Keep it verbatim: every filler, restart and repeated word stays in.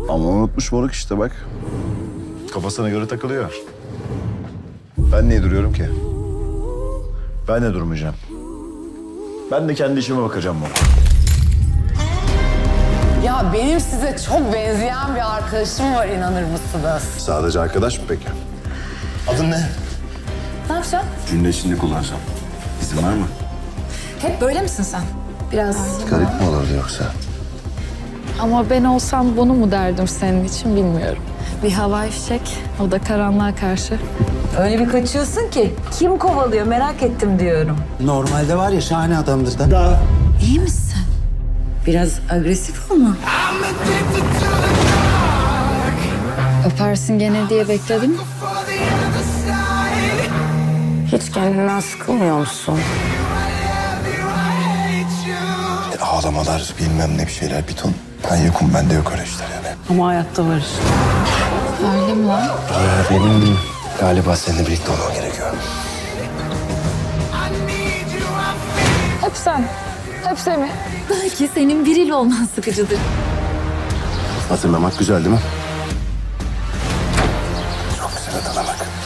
Ama unutmuş moruk işte bak. Kafasına göre takılıyor. Ben niye duruyorum ki? Ben de durmayacağım. Ben de kendi işime bakacağım moruk. Ya benim size çok benzeyen bir arkadaşım var, inanır mısınız? Sadece arkadaş mı peki? Adın ne? Ne yapacaksın? Cümle içinde kullansam. İzin var mı? Hep böyle misin sen? Biraz. Garip mi olurdu yoksa? Ama ben olsam bunu mu derdim senin için bilmiyorum. Bir havai fişek, o da karanlığa karşı. Öyle bir kaçıyorsun ki kim kovalıyor merak ettim diyorum. Normalde var ya şahane adamdır da. Da. İyi misin? Biraz agresif olma. Öpersin gene diye bekledim. Hiç kendinden sıkılmıyor musun? E, ağlamalar bilmem ne bir şeyler bir ton. Ben yokum, bende yok öyle işler yani. Ama hayatta var. Öyle mi lan? Ee, benim galiba seninle birlikte olmam gerekiyor. Hep sen. Hep Semih. Belki senin biriyle olman sıkıcıdır. Hatırlamak güzel değil mi? Çok güzel hatırlamak.